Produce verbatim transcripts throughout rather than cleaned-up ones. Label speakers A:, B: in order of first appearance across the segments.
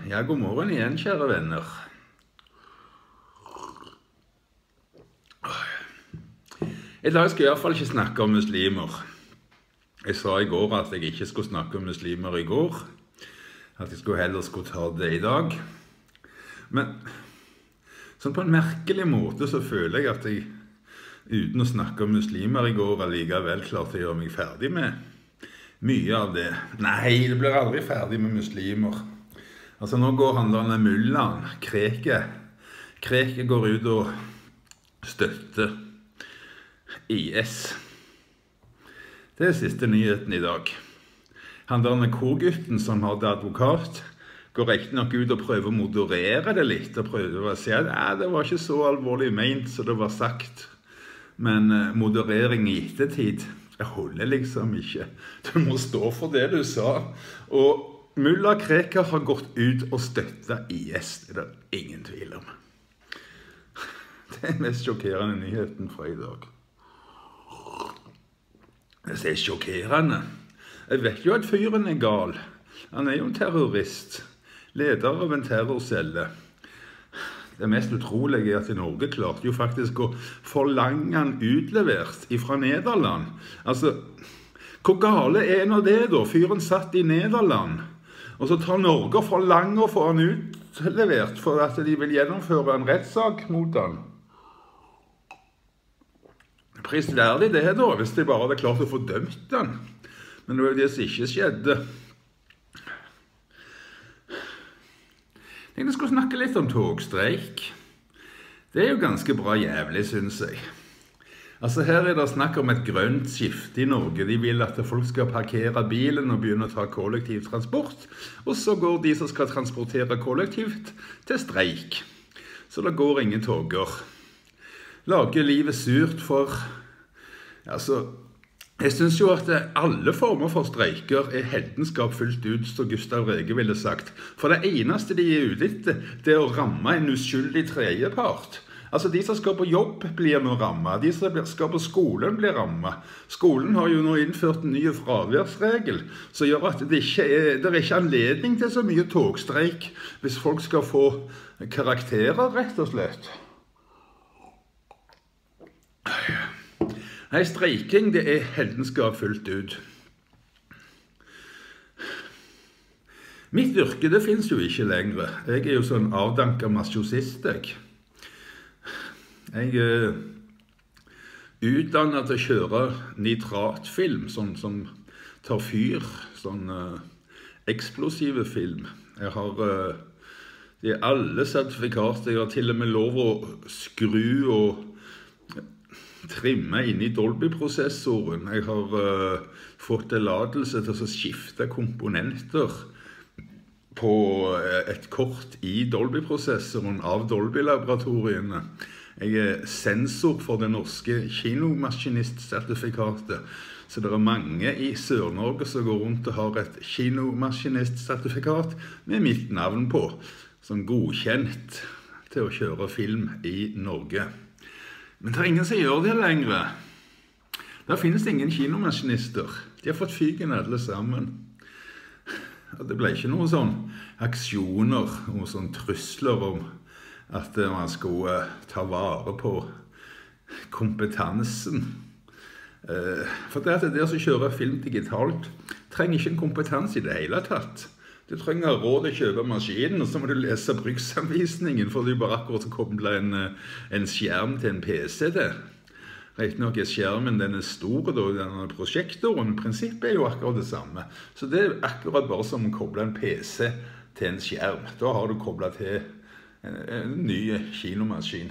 A: Ja, god morgen igjen, kjære venner. I dag skal jeg i hvert fall ikke snakke om muslimer. Jeg sa i går at jeg ikke skulle snakke om muslimer i går. At jeg skulle heller skulle ta det i dag. Men sånn på en merkelig måte så føler jeg at jeg, uten å snakke om muslimer i går, allikevel klarte å gjøre meg ferdig med mye av det. Nei, det blir aldri ferdig med muslimer. Altså nå går han denne mullan, Kreke. Kreke går ut og støtter I S. Det er siste nyheten i dag. Han denne korgutten som hadde advokat, går riktig nok ut og prøver å moderere det litt, og prøver å si at det var ikke så alvorlig ment som det var sagt. Men uh, moderering I ettertid, det holder liksom ikke. Du må stå for det du sa. Og Mulla Krekar har gått ut og støttet I S, det er det ingen tvil om. Det er mest sjokkerende nyheten fra i dag. Det er sjokkerende. Jeg vet jo at fyren er gal. Han er jo en terrorist. Leder av en terrorcelle. Det mest utrolige er at i Norge klarte jo faktisk å forlange han utlevert fra Nederland. Altså, hvor gale er nå det da? Fyren satt I Nederland. Og så tar Norge og forlanger å få han utlevert for at de vil gjennomføre en rettssak mot han. Prisverdig det da, hvis de bare hadde klart å få dømt han. Men det var jo det som ikke skjedde. Jeg tenkte jeg skulle snakke litt om togstreik. Det er jo ganske bra jævlig, synes jeg. Altså her er det snakk om et grønt skifte I Norge. De vil at folk skal parkere bilen og begynne å ta kollektivtransport. Og så går de som skal transportere kollektivt til streik. Så det går ingen toger. Lager livet surt for... Altså, jeg synes jo at alle former for streiker er heldenskap fullt ut, som Gustav Rege ville sagt. For det eneste de er ute etter, det er å ramme en uskyldig tredjepart. Altså de som skal på jobb blir nå rammet, de som skal på skolen blir rammet. Skolen har jo nå innført en ny fraværsregel, som gjør at det ikke er, det er ikke anledning til så mye togstreik hvis folk skal få karakterer, rett og slett. Nei, streiking det er heldenskap fullt ut. Mitt yrke det finnes jo ikke lenger. Jeg er jo sånn avdanket massosist, jeg. Jeg er utdannet til å kjøre nitratfilm, sånn som tar fyr, sånn uh, eksplosive film. Jeg har uh, de alle sertifikater, jeg har til og med lov å skru og trimme inn I Dolby-prosessoren. Jeg har uh, fått tillatelse til å skifte komponenter på uh, et kort I Dolby-prosessoren av Dolby-laboratoriene. Jeg er sensor for det norske kinomaskinist-sertifikatet. Så det er mange I Sør-Norge som går rundt og har et kinomaskinist-sertifikat med mitt navn på, som godkjent til å kjøre film I Norge. Men det er ingen som gjør det lenger. Der finnes det ingen kinomaskinister. De har fått fygen alle sammen. Det ble ikke noen sånn aksjoner, noen sånn trusler om at man skulle ta vare på kompetansen. For det at det som kjører film digitalt trenger ikke en kompetanse I det hele tatt. Du trenger råd å kjøpe maskinen, og så må du lese bruksanvisningen, for du bare akkurat kobler en, en skjerm til en PC til. Rett nok er skjermen den er stor, da, denne prosjektoren, men prinsippet er jo akkurat det samme. Så det er akkurat bare som å koble en PC til en skjerm. Da har du koblet til en, en ny kinomaskin.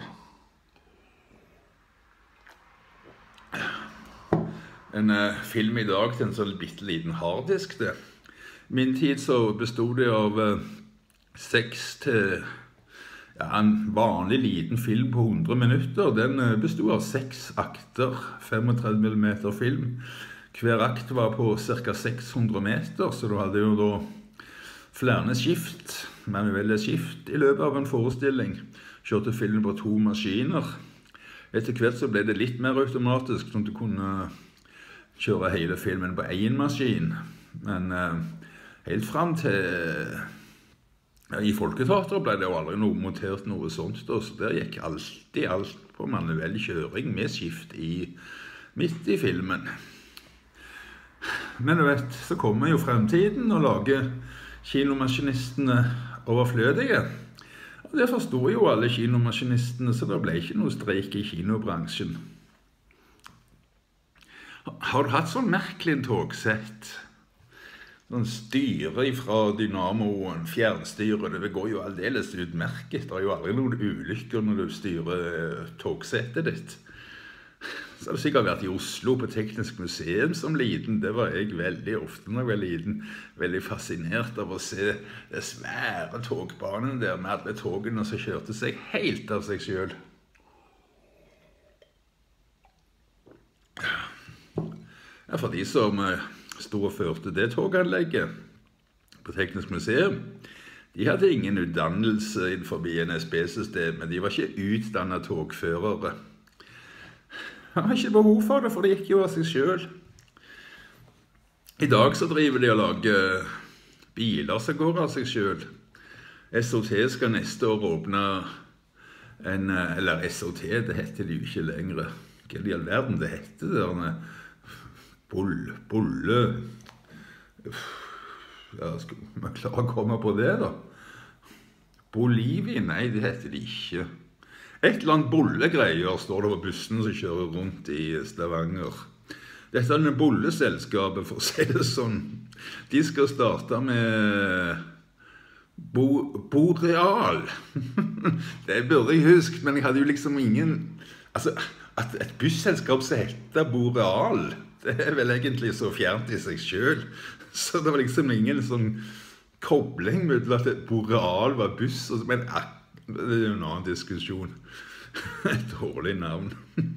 A: En uh, film I dag til en sånn bitteliten harddisk, det. Min tid så bestod det av uh, seks til ja, en vanlig liten film på hundre minutter. Den uh, bestod av seks akter, femogtredve millimeter film. Hver akt var på cirka seks hundre meter, så du hadde jo da flere skift, manuelle skift I løpet av en forestilling. Kjørte filmen på to maskiner. Etter hvert så ble det litt mer automatisk, sånn at du kunne kjøre hele filmen på en maskin. Men uh, helt frem til I Folketeatret ble det jo aldri noe montert noe sånt, da, så der gikk alltid alt på manuell kjøring med skift i, midt i filmen. Men du vet, så kommer jo fremtiden og lager kinomaskinistene overflødige. Og det forstod jo alle kinomaskinistene, så det ble ikke noe streik i kinobransjen. Har du hatt sånn merkelig togsett? Sånn styre fra dynamoen, fjernstyre, det går jo aldeles utmerket. Det er jo aldri noen ulykker når du styrer togsettet ditt. Så har det sikkert vært i Oslo på Teknisk Museum som liten. Det var jeg veldig ofte når jeg var liten. Veldig fascinert av å se det svære togbanen der med alle togene som kjørte seg helt av seg selv. Ja, for de som stod og førte det toganlegget på Teknisk Museum, de hadde ingen utdannelse innenfor N S B-systemet. De var ikke utdannet togførere. De har ikke behov for det, for det gikk jo av seg selv. I dag så driver de og lager biler som går av seg selv. S O T skal neste år åpne en, eller S O T, det heter det jo ikke lenger. Hva i all verden det heter det? Bull, bulle. Ja, skal vi klare å komme på det da? Bolivia? Nei, det heter det ikke. Et eller annet bullegreier står det på bussen som kjører rundt i Stavanger. Dette er en bulleselskapet, for å si det sånn. De skal starte med Bo, Boreal. Det burde jeg huske, men jeg hadde jo liksom ingen... Altså, at et busselskap som heter Boreal, det er vel egentlig så fjernt i seg selv. Så det var liksom ingen sånn kobling med at Boreal var buss, men det er jo en annen diskusjon. Et dårlig navn.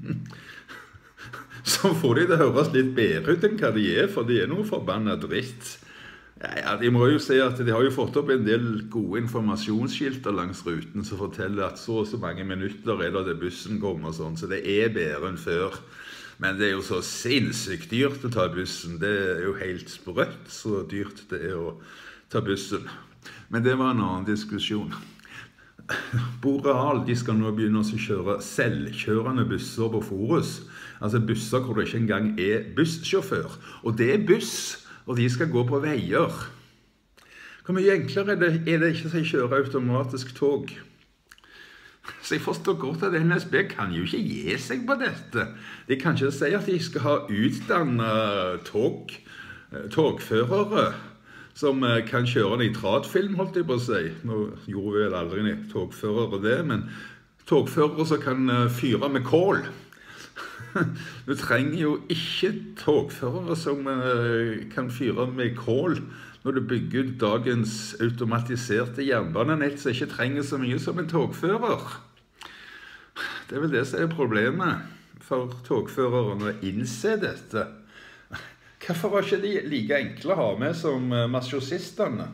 A: Så får de det høres litt bedre ut enn hva de er, for de er noe forbannet dritt. Ja, ja, de må jo si at de har jo fått opp en del gode informasjonsskilter langs ruten som forteller at så og så mange minutter er det til bussen kommer og sånn, så det er bedre enn før. Men det er jo så sinnssykt dyrt å ta bussen. Det er jo helt sprøtt så dyrt det er å ta bussen. Men det var en annen diskusjon. Boreal, de skal nå begynne å kjøre selvkjørende busser på Forus. Altså busser hvor det ikke engang er bussjåfør. Og det er buss, og de skal gå på veier. Hvor mye enklere er det, er det ikke å kjøre automatisk tog? Så jeg forstår godt at N S B kan jo ikke gi seg på dette. De kan ikke si at de skal ha utdannet tog, togførere som kan kjøre nitratfilm, holdt jeg på å si. Nå gjorde vi vel aldri togførere det, men togførere som kan fyre med kål. Du trenger jo ikke togførere som kan fyre med kål når du bygger ut dagens automatiserte jernbanenett som ikke trenger så mye som en togfører. Det er vel det som er problemet for togførerne å innse dette. Hvorfor var ikke de like enkle å ha med som marsjosistene?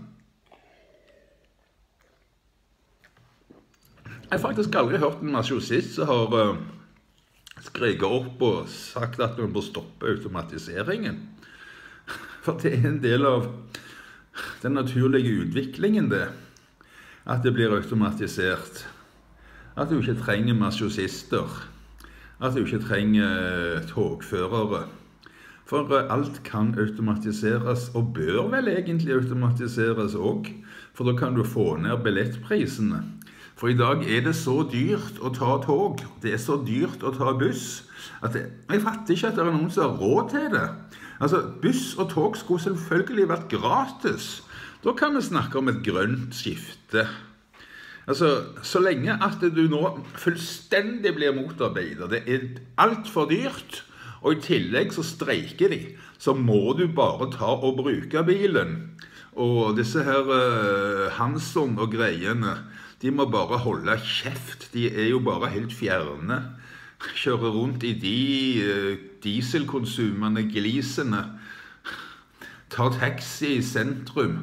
A: Jeg har faktisk aldri hørt en marsjosist som har skreget opp og sagt at man bør stoppe automatiseringen. For det er en del av den naturlige utviklingen det, at det blir automatisert. At du ikke trenger marsjosister, at du ikke trenger togførere. For alt kan automatiseres, og bør vel egentlig automatiseres også, for da kan du få ned billettprisene. For i dag er det så dyrt å ta tog, det er så dyrt å ta buss, at det, jeg fatter ikke at det er noen som har råd til det. Altså, buss og tog skulle selvfølgelig vært gratis. Da kan vi snakke om et grønt skifte. Altså, så lenge at du nå fullstendig blir motarbeidet, det er alt for dyrt, og i tillegg så streiker de, så må du bare ta og bruke bilen. Og disse her uh, Hansson og greiene, de må bare holde kjeft. De er jo bare helt fjerne. Kjører rundt i de uh, dieselkonsumene, glisene. Tar taxi i sentrum.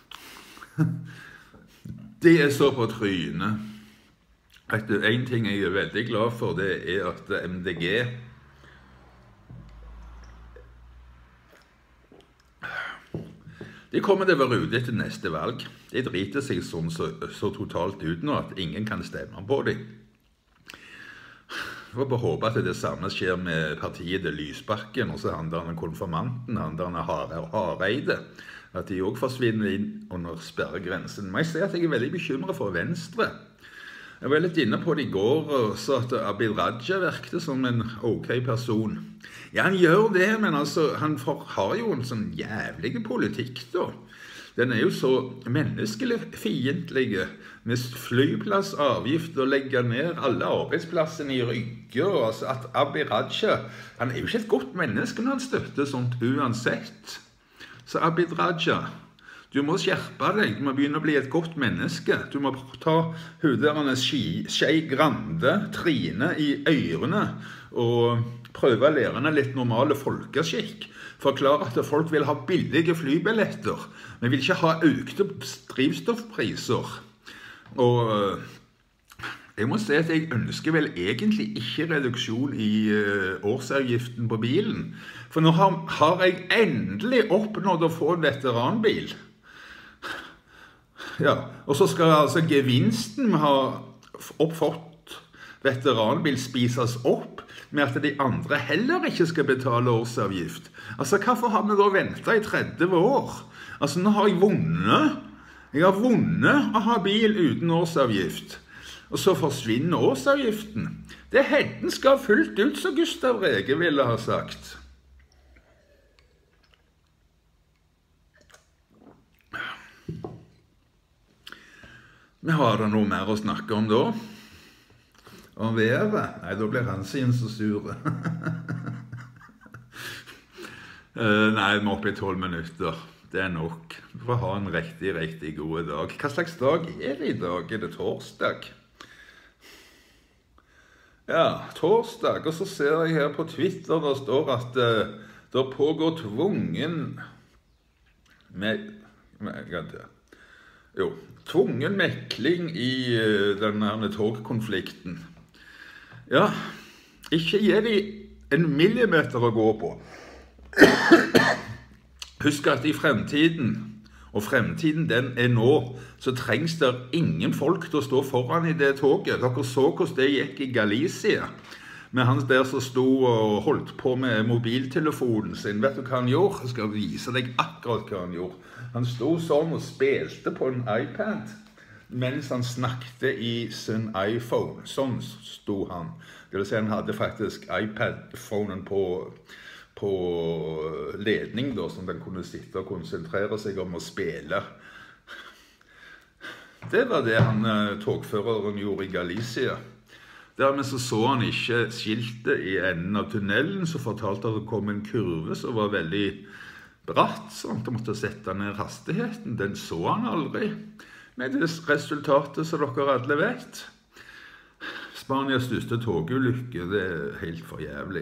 A: Det er så på trynet. En ting jeg er veldig glad for, det er at M D G De kommer til å være ute etter neste valg. De driter seg sånn så, så totalt ut nå at ingen kan stemme på dem. Jeg får bare håpe at det samme skjer med partiet til Lysbakken, og så han der konfirmanten, han der Hareide, at de også forsvinner inn under sperregrensen. Men jeg ser at jeg er veldig bekymret for Venstre. Jeg var litt inne på det i går, og så at Abid Raja virkte som en ok person. Ja, han gjør det, men altså, han for, har jo en sånn jævlig politikk da. Den er jo så menneskelig fiendtlige, med flyplassavgift og legge ned alle arbeidsplassene i Rygge. Og altså at Abid Raja, han er jo ikke et godt menneske når han støtter sånt uansett. Så Abid Raja, du må skjerpe deg, du må begynne å bli et godt menneske. Du må ta huderene Skei Grande, Trine i ørene, og prøve å lære henne litt normale folkeskikk. Forklare at folk vil ha billige flybilletter, men vil ikke ha økte drivstoffpriser. Og jeg må si at jeg ønsker vel egentlig ikke reduksjon i årsavgiften på bilen. For nå har, har jeg endelig oppnådd å få en veteranbil. Ja, og så skal altså gevinsten vi har oppfått veteranbil spises opp med at de andre heller ikke skal betale årsavgift. Altså, hvorfor har vi da ventet i tretti år? Altså, nå har jeg vunnet. Jeg har vunnet å ha bil uten årsavgift. Og så forsvinner årsavgiften. Det er hedden skal fullt ut, så Gustav Rege ville ha sagt. Vi har da noe mer å snakke om da. Om været? Nei, da blir han sin så sur. uh, nei, vi er oppe i tolv minutter. Det er nok. Vi får ha en riktig, riktig god dag. Hva slags dag er det i dag? Er det torsdag? Ja, torsdag. Og så ser jeg her på Twitter, der står at uh, det pågår tvungen med... med jo, tvungen mekling i uh, denne togkonflikten. Ja, ikke gi de en millimeter å gå på. Husk at i fremtiden, og fremtiden den er nå, så trengs det ingen folk til å stå foran i det toget. Dere så hvordan det gikk i Galicia, med han der som stod og holdt på med mobiltelefonen sin. Vet du hva han gjorde? Jeg skal vise deg akkurat hva han gjorde. Han stod sånn og spilte på en iPad, mens han snakket i sin iPhone. Sånn stod han. Det vil si, han hadde faktisk iPad-phonen på, på ledning, da, sånn at han kunne sitte og konsentrere seg om å spille. Det var det han, togføreren gjorde i Galicia. Dermed så så han ikke skiltet i enden av tunnelen, så fortalte at det kom en kurve som var veldig bratt, sånn at han måtte sette ned hastigheten. Den så han aldri. Med det resultatet som dere alle vet. Spanias største togulykke, det er helt for jævlig.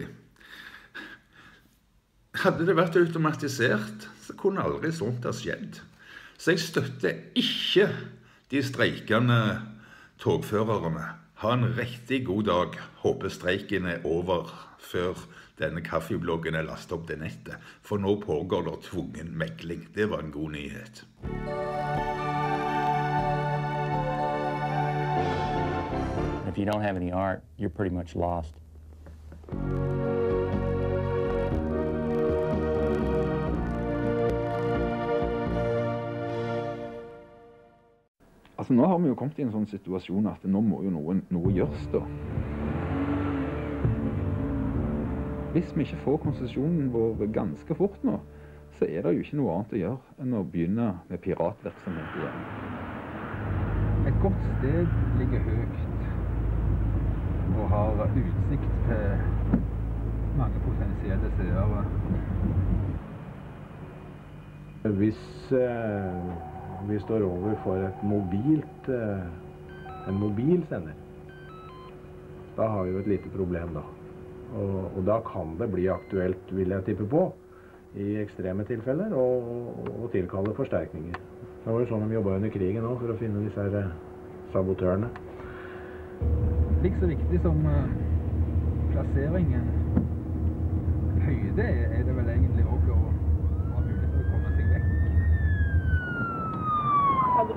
A: Hadde det vært automatisert, så kunne aldri sånt ha skjedd. Så jeg støtter ikke de streikende togførerne. Ha en riktig god dag. Håper streiken er over før denne kaffebloggen er lastet opp til nettet. For nå pågår det tvungen megling. Det var en god nyhet.
B: If you don't have any art, you're pretty much lost.
A: Altså, nå har vi jo kommet i en sånn situasjon at nå må jo noe, noe gjøres da. Hvis vi ikke får konsesjonen vår ganske fort nå, så er det jo ikke noe annet å gjøre enn å begynne med piratvirksomhet igjen. Et godt sted ligger høyt og har utsikt til mange potensielle seere.
C: Hvis eh, vi står overfor et mobilt, eh, en mobilsender, da har vi jo et lite problem da. Og, og da kan det bli aktuelt, vil jeg tippe på, i ekstreme tilfeller, og, og tilkalle forsterkninger. Det var jo sånn de jobbet under krigen også, for å finne disse her eh, sabotørene.
A: Like så viktig som uh, plasseringen høyde er det vel egentlig også å ha mulighet til å komme seg vekk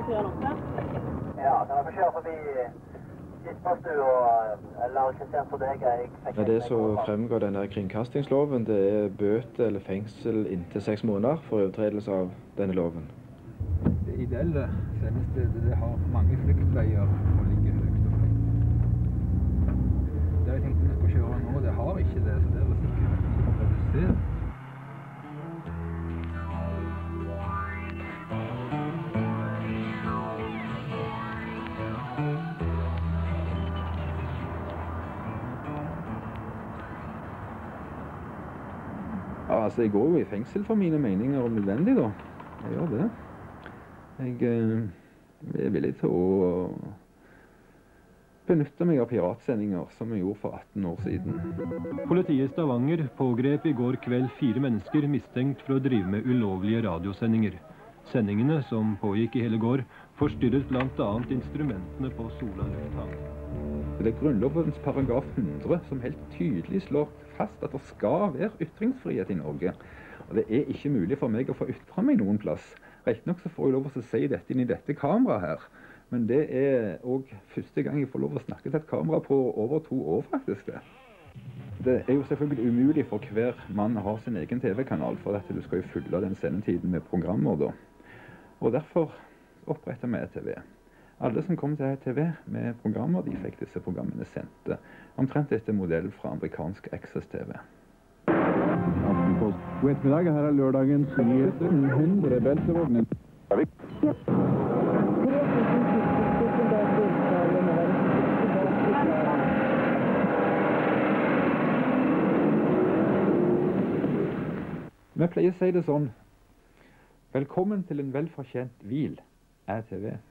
D: kjøre nok der?
E: Ja, kan jeg få kjøre forbi Gittmarstua, eller Kristian Fordega?
F: Ja, det som fremgår denne kringkastingsloven, det er bøte eller fengsel inntil seks måneder for overtredelse av denne loven.
C: Det ideelle sendestedet, det har mange flyktveier og ligger høyt og høyt. Det jeg tenkte vi skulle kjøre nå, det har ikke det, så det er sikkert redusert. Ja, altså, jeg går jo i fengsel for mine meninger om nødvendig, da. Jeg gjør det. Jeg eh, er villig til å benytte meg av piratsendinger, som jeg gjorde for atten år siden.
G: Politiet i Stavanger pågrep i går kveld fire mennesker mistenkt for å drive med ulovlige radiosendinger. Sendingene, som pågikk i hele går, forstyrret blant annet instrumentene på Sola lufthavn.
F: Det er Grunnlovens paragraf hundre som helt tydelig slår fast at det skal være ytringsfrihet i Norge. Og det er ikke mulig for meg å få ytre meg noen plass. Rett nok så får jeg lov å si dette inn i dette kameraet her. Men det er også første gang jeg får lov å snakke til et kamera på over to år, faktisk. Det Det er jo selvfølgelig umulig for hver mann å ha sin egen T V-kanal, for at du skal jo fylle den sendetiden med programmer da. Og derfor oppretter vi E T V. Alle som kom til E T V med programmer, de fikk disse programmene sendte. Omtrent etter modell fra amerikansk Access T V.
C: God ettermiddag, her er lørdagens nyheter. hundre beltevognen.
F: Vi pleier å si det sånn: velkommen til en velfortjent hvil, E T V.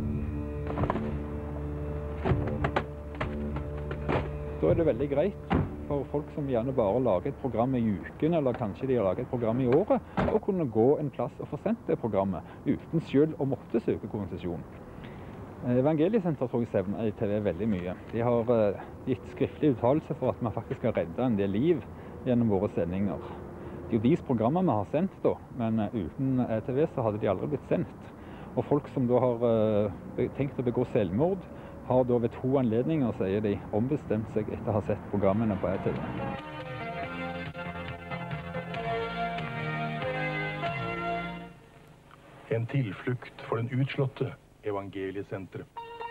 F: Da er det veldig greit for folk som gjerne bare lager et program i uken, eller kanskje de har laget et program i året, å kunne gå en plass og få sendt det programmet, uten selv å måtte søke konsesjon. Evangeliesenteret tror jeg sevner E T V veldig mye. De har uh, gitt skriftlig uttalelse for at vi faktisk har reddet en del liv gjennom våre sendinger. Det er jo deres programmer vi har sendt da, men uh, uten E T V så hadde de aldri blitt sendt. Og folk som da har uh, tenkt å begå selvmord, har da ved to anledninger, sier de, ombestemt seg etter å ha sett programmene på E T V.
H: En tilflukt for den utslåtte, Evangeliesenteret.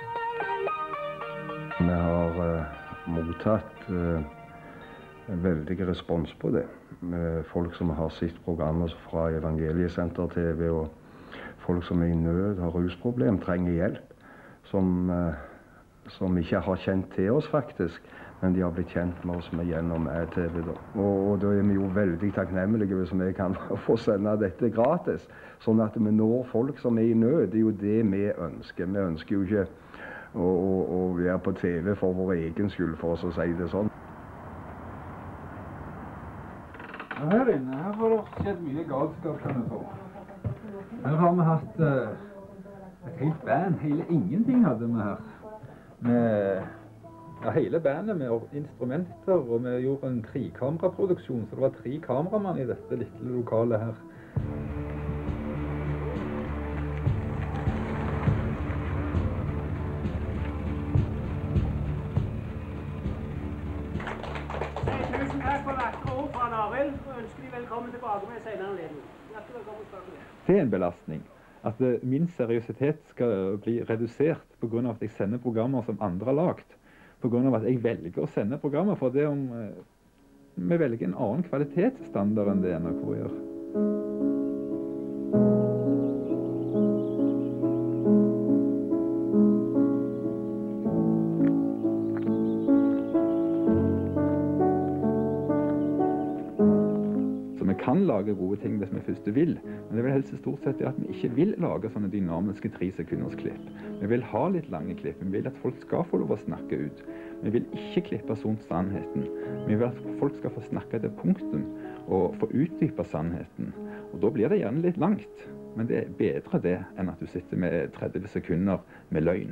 I: Vi har uh, mottatt uh, en veldig respons på det. Med folk som har sett programmer fra Evangeliesenter T V, og folk som er i nød, har rusproblem, trenger hjelp, som, uh, som ikke har kjent til oss faktisk, men de har blitt kjent med oss med gjennom E T V. Da. Og, og da er vi jo veldig takknemlige hvis vi kan få sende dette gratis, sånn at vi når folk som er i nød. Det er jo det vi ønsker. Vi ønsker jo ikke å, å, å være på T V for vår egen skyld, for oss å si det sånn.
C: Ja, her inne, her har det skjedd mye galskap, kan jeg få. Her har vi hatt uh, et helt band. Hele ingenting hadde vi her.
F: Med ja, hele bandet med instrumenter, og vi gjorde en trekameraproduksjon, så det var tre kameramann i dette lille lokalet her.
D: Tusen takk for vakre ord fra Arild, og ønsker de velkommen tilbake med senere anledning. Hjertelig velkommen tilbake.
F: Det er en belastning. At min seriøsitet skal bli redusert på grunn av at jeg sender programmer som andre har lagt. På grunn av at jeg velger å sende programmer, for det om eh, vi velger en annen kvalitetsstandard enn det N R K gjør. Kan lage gode ting hvis vi først vil, men det vil helst stort sett at vi ikke vil lage sånne dynamiske tre sekunders klipp. Vi vil ha litt lange klipp, vi vil at folk skal få lov å snakke ut. Vi vil ikke klippe sånt sannheten. Vi vil at folk skal få snakke til punktum og få utdype sannheten. Og da blir det gjerne litt langt, men det er bedre det enn at du sitter med tretti sekunder med løgn.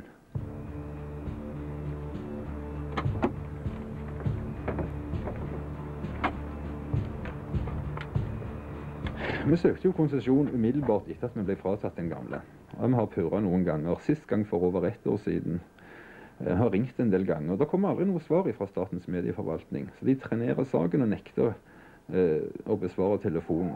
F: Vi søkte jo konsesjon umiddelbart etter at vi ble fratatt den gamle. Og vi har purret noen ganger. Sist gang for over ett år siden. Jeg har ringt en del ganger. Det kommer aldri noe svar fra Statens medieforvaltning. Så de trenerer saken og nekter eh, å besvare telefonen.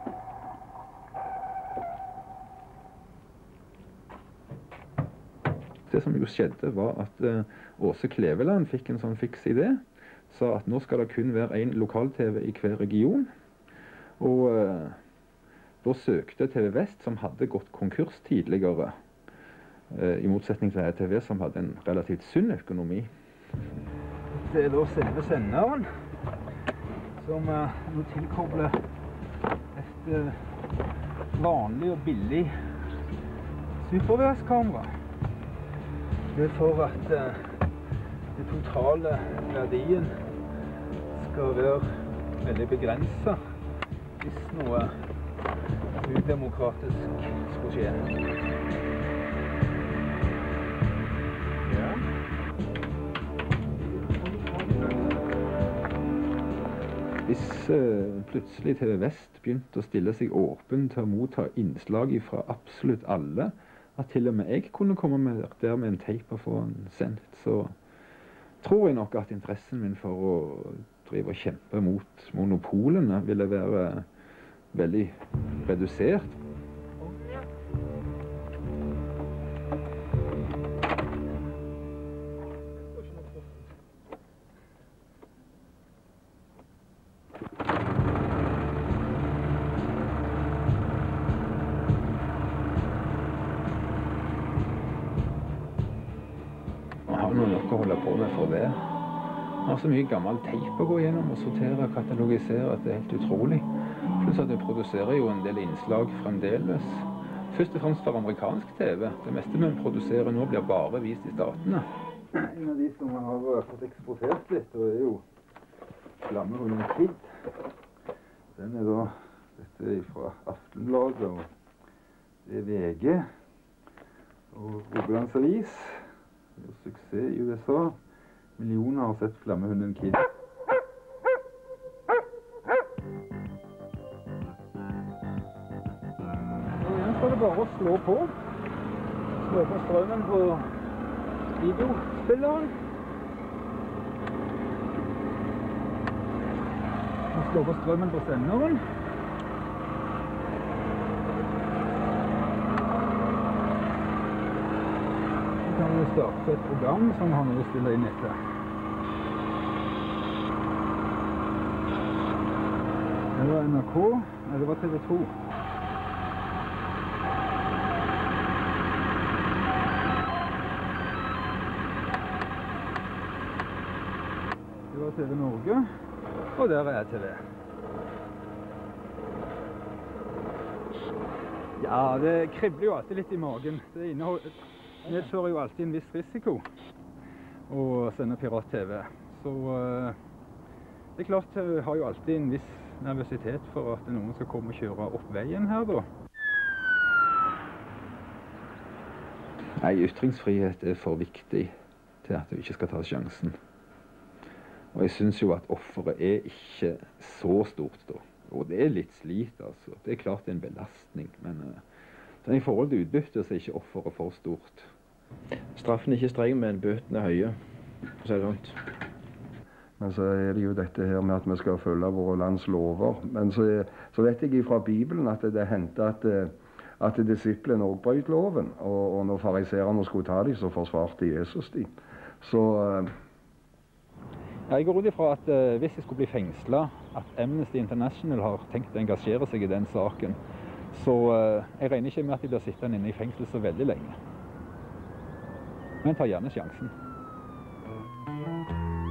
F: Det som jo skjedde var at eh, Åse Kleveland fikk en sånn fiks idé. Sa at nå skal det kun være en lokal-TV i hver region. Og eh, da søkte T V Vest, som hadde gått konkurs tidligere, eh, i motsetning til E T V, som hadde en relativt sunn økonomi. Det er da selve senderen, som eh, nå tilkobler et eh, vanlig og billig superværskamera. Det er for at eh, den totale verdien skal være veldig begrenset hvis noe udemokratisk skulle skje. Ja. Hvis uh, plutselig T V Vest begynte å stille seg åpen til å motta innslag fra absolutt alle, at til og med jeg kunne komme med der med en teip og få den sendt, så tror jeg nok at interessen min for å drive og kjempe mot monopolene ville være veldig redusert. Man har noe nok å holde på med for det. Man har så mye gammel teip å gå gjennom og sortere og katalogisere at det er helt utrolig. Pluss at det produserer jo en del innslag fremdeles. Først og fremst for amerikansk T V. Det meste vi produserer nå blir bare vist i statene. En av de som har fått eksportert litt, og er jo Flammehunden Kid. Den er da, dette er fra Aftenbladet, og det er V G. Og Rogalands Avis. Det er suksess i U S A. Millioner har sett Flammehunden Kid. Så er det bare å slå på. Slå på strømmen på videospilleren. Og slå på strømmen på senderen. Så kan vi starte et program som har noe å stille inn etter. Det var N R K, nei det var T V to. T V Norge, og der er E T V. Ja, det kribler jo alltid litt i magen. Det medfører jo alltid en viss risiko å sende pirat-T V. Så det er klart, jeg har jo alltid en viss nervøsitet for at noen skal komme og kjøre opp veien her da. Nei, ytringsfrihet er for viktig til at du ikke skal ta sjansen. Og jeg synes jo at offeret er ikke så stort da. Og det er litt slit, altså. Det er klart det er en belastning, men uh, i forhold til utbytte så er ikke offeret for stort.
J: Straffen er ikke streng, men bøtene er høye, så er det sånt.
I: Men så er det jo dette her med at vi skal følge våre lands lover. Men så, så vet jeg fra Bibelen at det hendte at, at disiplene også brøt loven. Og, og når fariserene skulle ta dem, så forsvarte Jesus dem. Så... Uh,
F: Jeg går ut ifra at uh, hvis jeg skulle bli fengslet, at Amnesty International har tenkt å engasjere seg i den saken, så uh, jeg regner ikke med at de blir sittende inne i fengsel så veldig lenge. Men tar gjerne sjansen.